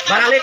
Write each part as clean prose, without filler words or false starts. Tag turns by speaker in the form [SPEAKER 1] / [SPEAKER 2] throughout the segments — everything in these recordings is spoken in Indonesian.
[SPEAKER 1] Baralik.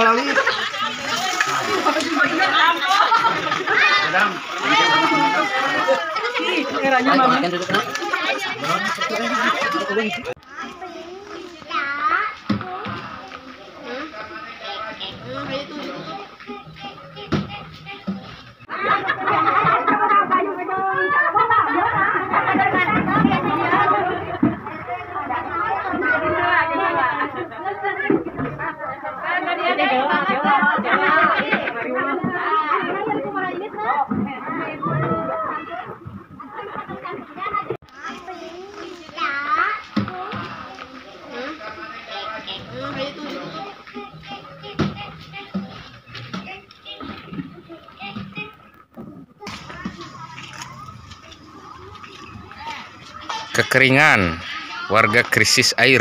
[SPEAKER 2] Kekeringan, warga krisis air.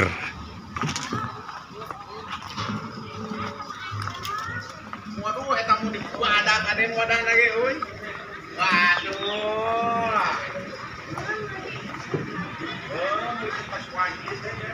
[SPEAKER 1] Waduh, eta mau diwadah kaden wadah lagi, euy. Waduh. Pas wajib ya.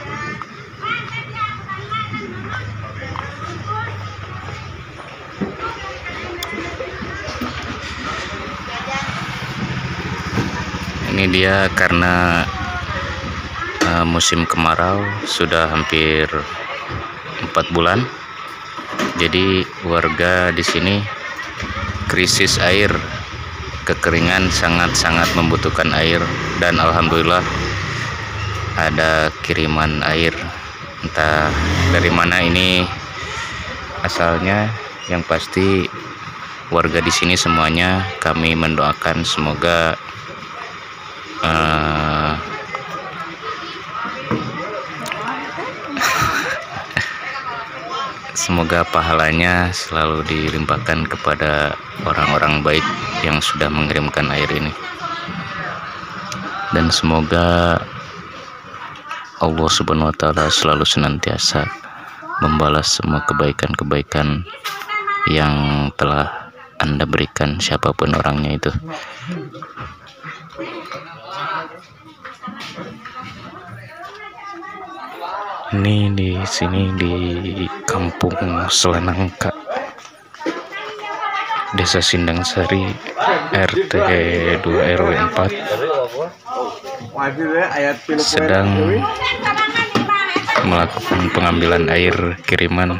[SPEAKER 2] Ini dia karena musim kemarau sudah hampir 4 bulan. Jadi warga di sini krisis air, kekeringan, sangat-sangat membutuhkan air, dan alhamdulillah ada kiriman air. Entah dari mana ini asalnya, yang pasti warga di sini semuanya kami mendoakan semoga semoga pahalanya selalu dilimpahkan kepada orang-orang baik yang sudah mengirimkan air ini, dan semoga Allah Subhanahu wa Ta'ala selalu senantiasa membalas semua kebaikan-kebaikan yang telah Anda berikan siapapun orangnya itu. Ini di sini di Kampung Selanangka, Desa Sindang Sari, RT 2 RW 4, sedang melakukan pengambilan air kiriman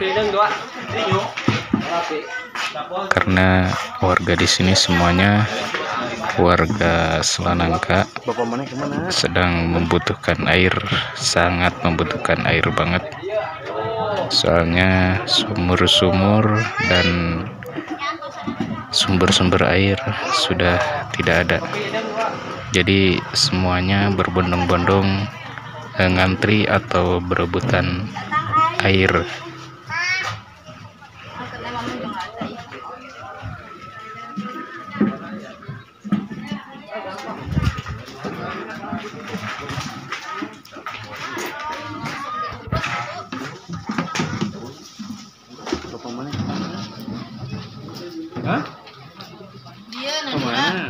[SPEAKER 2] karena warga di sini semuanya warga Selanangka sedang membutuhkan air, sangat membutuhkan air banget. Soalnya sumur-sumur dan sumber-sumber air sudah tidak ada. Jadi semuanya berbondong-bondong ngantri atau berebutan air.
[SPEAKER 1] Hah?
[SPEAKER 3] Dia
[SPEAKER 1] Kemana?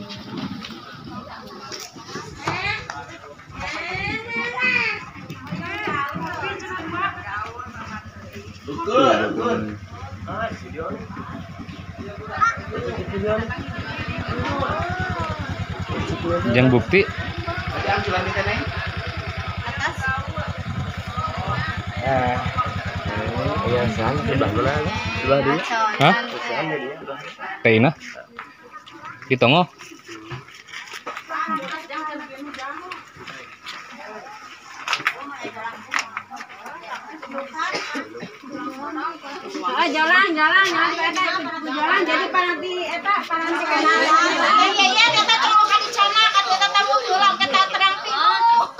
[SPEAKER 1] Betul.
[SPEAKER 2] Yang bukti
[SPEAKER 1] Iya, sana sebelah dulu.
[SPEAKER 2] hah? Teina Kitongo.
[SPEAKER 3] jalan jadi pananti eta pananti kana. Iya kita tunggu ka di sana kita tamu pulang kita terang pitu.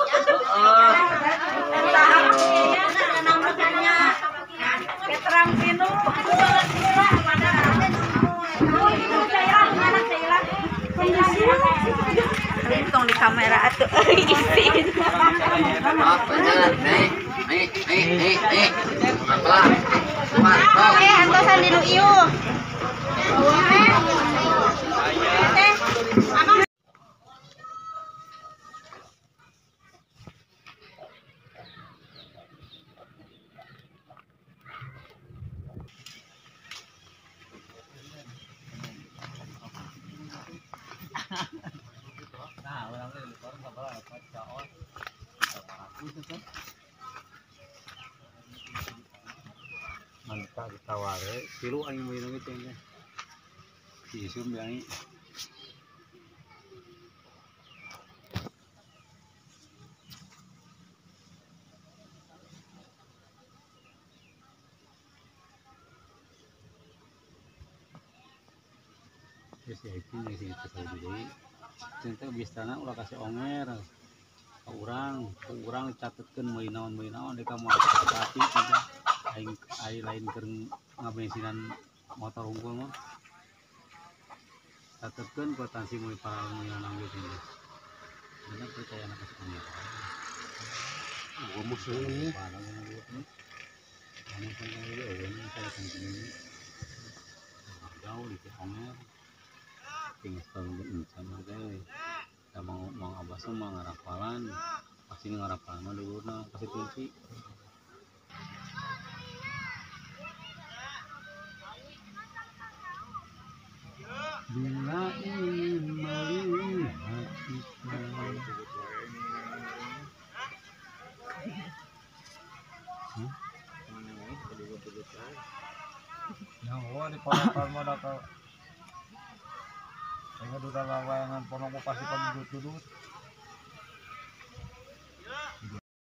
[SPEAKER 3] Terang pitu. Tong di kamera atuh isi. Antosan dinu ieu.
[SPEAKER 4] mantap ditaware tilu aing mau minum itu nya si isum yang si itu yang si itu deui cinta bistana ulah kasih onger ka urang catetkeun meuli naon deka moal hati aing lain keur ngabensinan motor unggul mah catetkeun potensi meuli para meuli naon gitu bener percaya na kasih onger gua musuh ini anu kan ini saya kan gini jauh di onger tinggal setahun sama deh kita mau abah sama ngarapalan pasti ngarapalan mah dulu kasih kunci bila ingin melihat kita yang di pondok mah datang Saya duda lawayangan ponong pasti pamudut-dudut.